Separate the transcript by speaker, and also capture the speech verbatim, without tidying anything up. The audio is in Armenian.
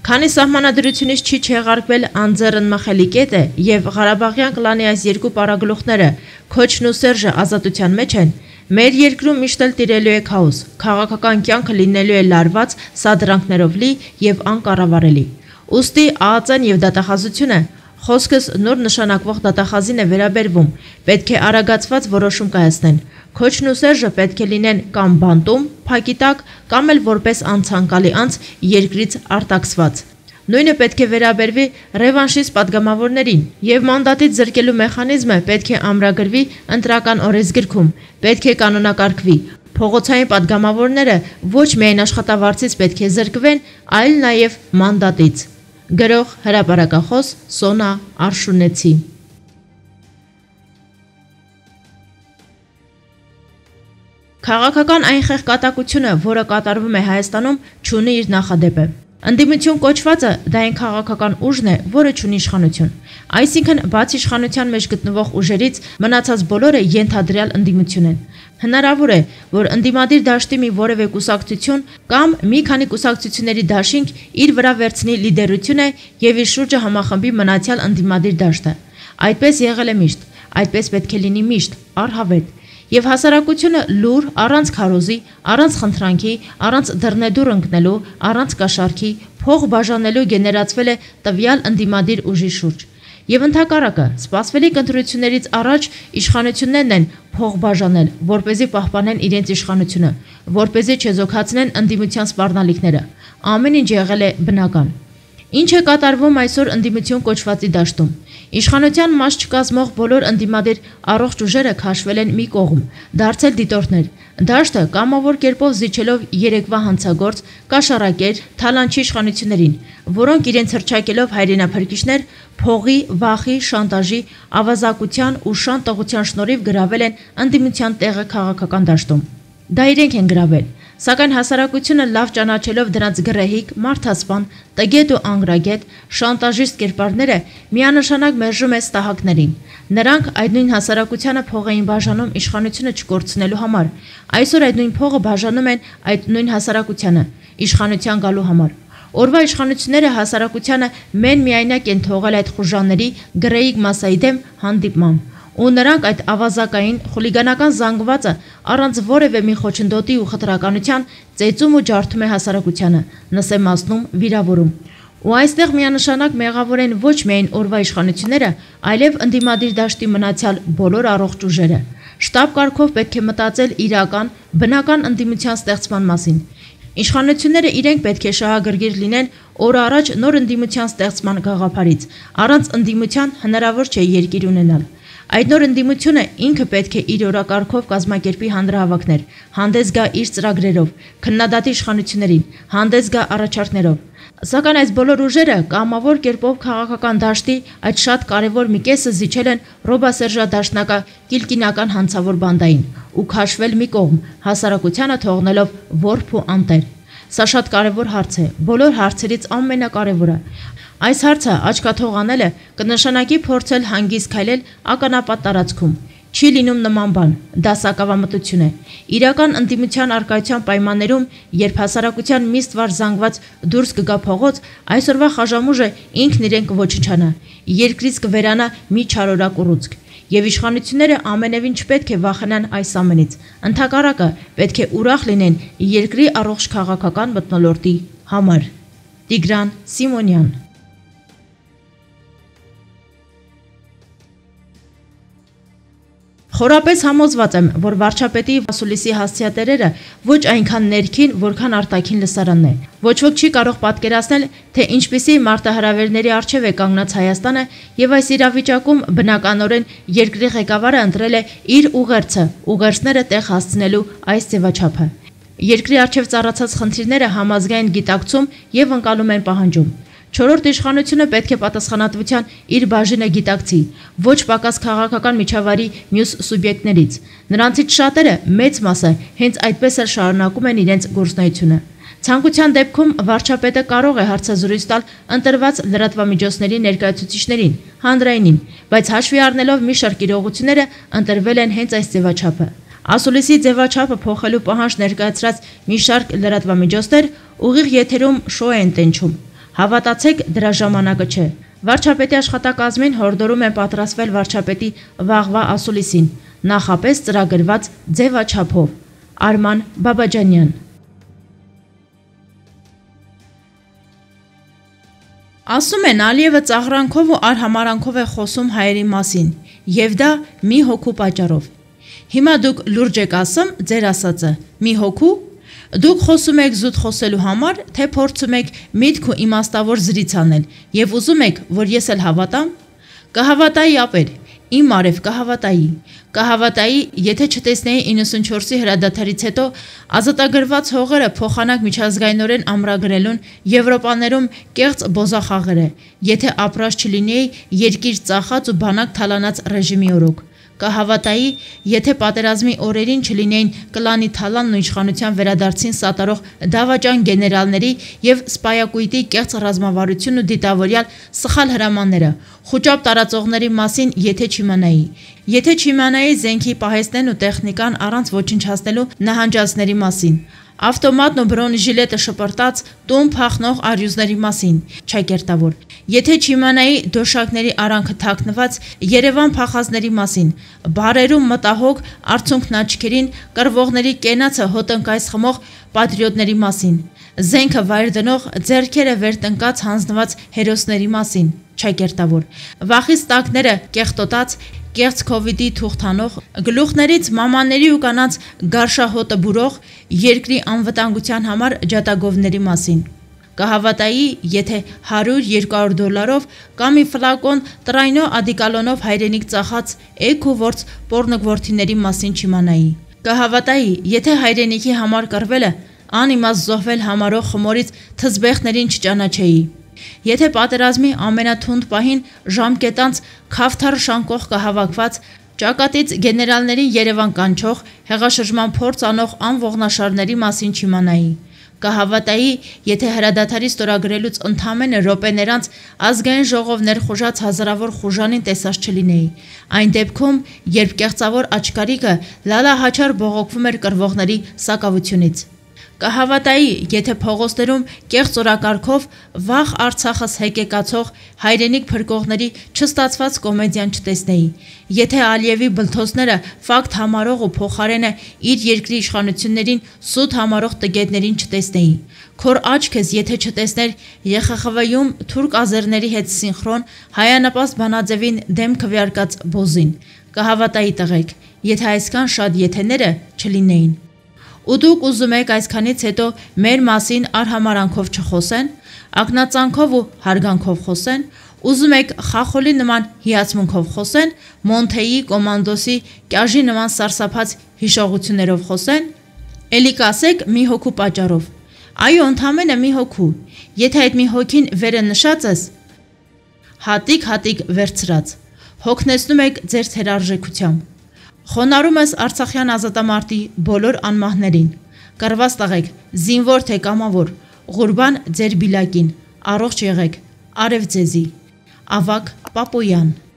Speaker 1: Քանի սահմանադրությունից չի չեղարկվել անձեռնմխելի կետը եւ Ղարաբաղյան կլանի այս երկու պարագլուխները Քոչն ու Սերժը ազատության մեջ են, մեր երկրում միշտ էլ տիրելու է քաոս, քաղաքական կյանքը լինելու է լարված, սադրանքներով լի եւ անկառավարելի։ Ուստի ԱԱԾ-ն եւ դատախազությունը խոսքս նոր նշանակվող դատախազին է վերաբերվում, պետք է արագացված որոշում կայացնեն։ Քոչն ու Սերժը պետք է լինեն կամ բանտում, փակի տակ, կամ էլ որպես անցանկալի անձ երկրից արտաքսված։ Նույնը պետք է վերաբերվի ռևանշիստ падգամավորներին, եւ մանդատից զրկելու մեխանիզմը պետք է ամրագրվի ընտրական օրենսգրքում, պետք է կանոնակարգվի։ Փողոցային падգամավորները ոչ միայն աշխատավարձից պետք է զրկվեն, այլ նաեւ մանդատից։ Գրող հրապարակախոս Սոնա Արշունեցի։ Քաղաքական այն խեղկատակությունը, որը կատարվում է Հայաստանում, չունի իր նախադեպը։ Ընդդիմություն կոչվածը դա այն քաղաքական ուժն է, որը չունի իշխանություն։ Այսինքն, բացի իշխանության մեջ գտնվող ուժերից, մնացած բոլորը ենթադրյալ ընդդիմություն են։ Հնարավոր է, որ ընդդիմադիր դաշտի մի որևէ կուսակցություն կամ մի քանի կուսակցությունների դաշինք իր վրա վերցնի լիդերությունը եւ իր շուրջը համախմբի մնացյալ ընդդիմադիր դաշտը։ Այդպես եղել է միշտ, այդպես պետք է լինի միշտ, առհավետ։ Եվ հասարակությունը լուր, առանց քարոզի, առանց խնդրանքի, առանց դռնեդուր ընկնելու, առանց կաշառքի, փող բաժանելու գեներացվել է տվյալ ընդդիմադիր ուժի շուրջ։ Եվ ընդհակառակը, սպասվելիք ընտրություններից առաջ իշխանություններն են փող բաժանել, որպեսզի պահպանեն իրենց իշխանությունը, որպեսզի չեզոքացնեն ընդդիմության սպառնալիքները։ Ամեն ինչ եղել է բնական։ Ինչ է կատարվում այսօր ընդդիմություն կոչվածի դաշտում։ Իշխանության մաս չկազմող բոլոր ընդդիմադիր առողջ ուժերը քաշվել են մի կողմ, դարձել դիտորդներ։ Դաշտը կամավոր կերպով զիջելով երեկվա հանցագործ, կաշառակեր, թալանչի իշխանություններին, որոնք իրենց հռչակելով հայրենափրկիչներ, փողի, վախի, շանտաժի, ավազակության ու շանտողության շնորհիվ գրավել են ընդդիմության տեղը քաղաքական դաշտում։ Դա իրենք են գրավել, սակայն հասարակությունը լավ ճանաչելով դրանց գռեհիկ, մարդասպան, տգետ ու անգրագետ, շանտաժիստ կերպարները միանշանակ մերժում է ստահակներին։ Նրանք այդ նույն հասարակությանը փող էին բաժանում իշխանությունը չկորցնելու համար։ Այսօր այդ նույն փողը բաժանում են այդ նույն հասարակությանը իշխանության գալու համար։ Օրվա իշխանությունները հասարակությանը մեն միայնակ են թողել այդ խուժանների գռեհիկ մասայի դեմ հանդիպման։ Ու նրանք այդ ավազակային խուլիգանական զանգվածը առանց որևէ մի խոչընդոտի ու խտրականության ծեծում ու ջարդում է հասարակությանը, նսեմացնում, վիրավորում։ Ու այստեղ միանշանակ մեղավոր են ոչ միայն օրվա իշխանությունները, այլև ընդդիմադիր դաշտի մնացյալ բոլոր առողջ ուժերը։ Շտաբ կարգով պետք է մտածել իրական, բնական ընդդիմության ստեղծման մասին։ Իշխանությունները իրենք պետք է շահագրգիռ լինեն օր առաջ նոր ընդդիմության ստեղծման գաղափարից։ Առանց ընդդիմության հնարավոր չէ երկիր ունենալ։ Այդ նոր ընդդիմությունը ինքը պետք է իր օրակարգով կազմակերպի հանրահավաքներ, հանդես գա իր ծրագրերով, քննադատի իշխանություններին, հանդես գա առաջարկներով։ Սակայն այս բոլոր ուժերը կամավոր կերպով քաղաքական դաշտի այդ շատ կարևոր մի կեսը զիջել են ռոբասերժադաշնակա կիլկինական հանցավոր բանդային ու քաշվել մի կողմ, հասարակությանը թողնելով որբ ու անտեր։ Սա շատ կարևոր հարց է, բոլոր հարցերից ամենակարևորը։ Այս հարցը աչքաթող անելը կնշանակի փորձել հանգիստ քայլել ականապատ տարածքում։ Չի լինում նման բան, դա սակավամտություն է։ Իրական ընդդիմության արկայության պայմաններում, երբ հասարակության մի ստվար զանգված դուրս կգա փողոց, այսօրվա խաժամուժը ինքն իրեն կոչնչանա, երկրից կվերանա մի չարորակ ուռուցք։ Եվ իշխանությունները ամենևին չպետք է վախենան այս ամենից։ Ընդհակառակը պետք է ուրախ լինեն երկրի առողջ քաղաքական մթնոլորտի համար։ Տիգրան Սիմոնյան։ Խորապես համոզված եմ, որ վարչապետի Վասուլիսի հասցեատերերը ոչ այնքան ներքին, որքան արտաքին լսարանն է։ Ոչ ոք չի կարող պատկերացնել, թե ինչպիսի մարտահրավերների առջև է կանգնած Հայաստանը եւ այս իրավիճակում բնականորեն երկրի ղեկավարը ընտրել է իր ուղերձը, ուղերձները տեղ հասցնելու այս ձևաչափը։ Երկրի առջև ծառացած խնդիրները համազգային գիտակցում եւ ընկալում են պահանջում։ Չորրորդ իշխանությունը պետք է պատասխանատվության իր բաժինը գիտակցի, ոչ պակաս քաղաքական միջավայրի մյուս սուբյեկտներից։ Նրանցից շատերը, մեծ մասը, հենց այդպես էլ շարունակում են իրենց գործունեությունը։ Ցանկության դեպքում վարչապետը կարող է հարցազրույց տալ ընտրված լրատվամիջոցների ներկայացուցիչներին, հանրայինին, բայց հաշվի առնելով մի շարք իրողությունները ընտրվել են հենց այս ձևաչափը։ Ասուլիսի ձևաչափը փոխելու պահանջ ներկայացրած մի շարք լրատվամիջոցներ ուղիղ եթերում շոու են տենչում։ Հավատացեք, դրա ժամանակը չէ։ Վարչապետի աշխատակազմին հորդորում են պատրաստվել վարչապետի վաղվա ասուլիսին, նախապես ծրագրված ձևաչափով։ Արման Բաբաջանյան։ Ասում են Ալիևը ծաղրանքով ու արհամարանքով է խոսում հայերի մասին, եւ դա մի հոգու պատճառով։ Հիմա դուք լուրջ եք ասում ձեր ասածը, մի հոգու։ Դուք խոսում եք զուտ խոսելու համար, թե փորձում եք միտք ու իմաստավոր զրից անել եւ ուզում եք, որ ես էլ հավատամ։ Կհավատայի ապեր, իմ արև կհավատայի։ Կհավատայի, եթե չտեսնեի իննսունչորսի հրադադարից հետո ազատագրված հողերը փոխանակ միջազգայինորեն ամրագրելուն Եվրոպաներում կեղծ բոզախաղերը, եթե ապրած չլինեի երկիր ծախած ու բանակ թալանած ռեժիմի օրոք։ Կհավատայի, եթե պատերազմի օրերին չլինեին կլանի թալանն ու իշխանության վերադարձին սատարող դավաճան գեներալների եւ սպայակույտի կեղծ ռազմավարություն ու դիտավորյալ սխալ հրամանները, խոճապ տարածողների մասին եթե չիմանայի, եթե չիմանայի զենքի պահեստներն ու տեխնիկան առանց ոչնչացնելու նահանջածների մասին, ավտոմատն ու բրոնեժիլետը շպրտած տուն փախնող արյուզների մասին, ճակերտավոր, եթե չիմանայի դոշակների արանքը թաքնված Երևան փախածների մասին, բարերում մտահոգ արցունքն աչքերին կռվողների կենացը հոտնկայս խմող պատրիոտների մասին, զենքը վայր դնող ձեռքերը վեր տնկած հանձնված հերոսների մասին, ճակերտավոր, վախից տակները կեղտոտած կեղծ քովիդի թուղթանող, գլուխներից մամաների ու կանանց գարշահոտը բուրող, երկրի անվտանգության համար ջատագովների մասին։ Կհավատայի, եթե հարյուր երկու դոլարով կամ մի ֆլակոն տրայնո ադիկալոնով հայրենիք ծախած էկ ու որց պոռնոգորթիների մասին չիմանայի։ Կհավատայի, եթե հայրենիքի համար կռվելը անիմաստ զոհվել համարող խմորից թզբեղներին չճանաչեի։ Եթե պատերազմի ամենաթունդ պահին ժամկետանց քավթար շանկող կհավաքված ճակատից գեներալներին Երևան կանչող հեղաշրջման փորձ անող անողնաշարների մասին չիմանայի։ Կհավատայի, եթե հրադադարի ստորագրելուց ընդամենը րոպեներ անց ազգային ժողով ներխուժած հազարավոր խուժանին տեսած չլինեի։ Այն դեպքում, երբ կեղծավոր աչքարիկը լալահաչար բողոքվում էր կռվողների սակավությունից։ Կհավատայի, եթե փողոցներում կեղծ օրակարգով վաղ Արցախս հեկեկացող հայրենիք փրկողների չստացված կոմեդիան չտեսնեի, եթե Ալիևի բլթոցները ֆակտ համարող ու փոխարենը իր երկրի իշխանություններին սուտ համարող տգետներին չտեսնեի, քոր աչքս եթե չտեսներ Ե Խ Խ V-ում թուրք ազերների հետ սինխրոն հայանպաստ բանաձևին դեմ քվեարկած բոզին, կհավատայի տղեկ, եթե այսքան շատ եթեները չլինեին։ Ու դուք ուզում եք այսքանից հետո մեր մասին արհամարանքով չխոսեն, ակնածանքով ու հարգանքով խոսեն, ուզում եք խախոլի նման հիացմունքով խոսեն, Մոնթեի, Կոմանդոսի, կյաժի նման սարսափած հիշողություններով խոսեն, էլի կասեք մի հոգու պատճառով։ Այո, ընդամենը մի հոգու, եթե այդ մի հոգին վերը նշածս, հատիկ-հատիկ վերցրած, հոգնեցնում եք ձեր թերարժեքությամբ։ Խոնարհում ես Արցախյան ազատամարտի բոլոր անմահներին, կռված տղեկ, զինվոր թե կամավոր, Ղուրբան ձեր բիլակին, առողջ եղեք, արև ձեզի, Ավագ Պապոյան։